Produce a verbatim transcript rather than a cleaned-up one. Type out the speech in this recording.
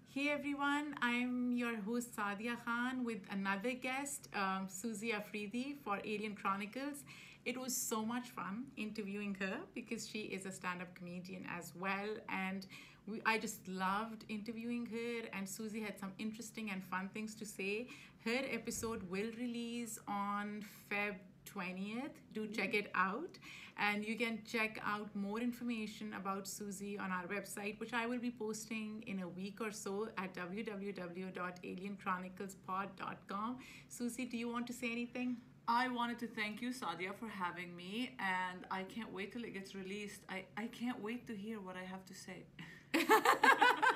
Hey everyone, I'm your host Sadia Khan with another guest, um, Suzie Afridi for Alien Chronicles. It was so much fun interviewing her because she is a stand up comedian as well. And we, I just loved interviewing her, and Suzie had some interesting and fun things to say. Her episode will release on February twentieth. Do check it out, and you can check out more information about Suzie on our website, which I will be posting in a week or so at w w w dot alien chronicles pod dot com. Suzie, do you want to say anything? I wanted to thank you, Sadia, for having me, and I can't wait till it gets released. I, I can't wait to hear what I have to say.